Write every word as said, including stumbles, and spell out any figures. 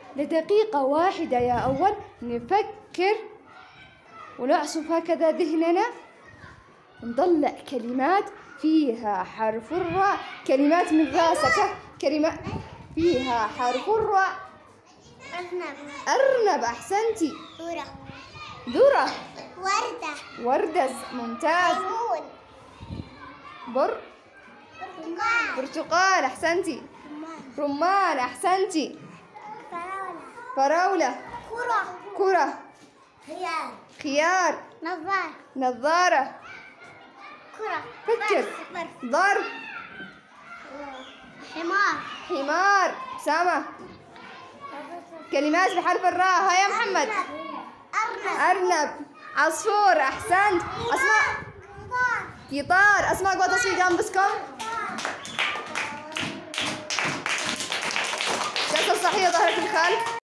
لدقيقة واحدة يا أول نفكر ونعصف هكذا ذهننا، نطلع كلمات فيها حرف الراء، كلمات من راسك، كلمات فيها حرف الراء. أرنب. أرنب، أحسنتي. ذرة. ذرة. وردة. وردة، ممتاز. ليمون. بر برتقال. برتقال، أحسنتي. رمان. رمان، أحسنتي. فراولة. فراولة. كرة. كرة. خيار. خيار. نظارة. نظارة. كرة. فكر. برف. ظرف. حمار. حمار. سما. كلمات بحرف الراء، ها يا محمد. أرنب. أرنب. عصفور، أحسنت. أسماء. قطار. أسماء قوة تصفيق أنفسكم. جلسة صحية ظهرك الخلف.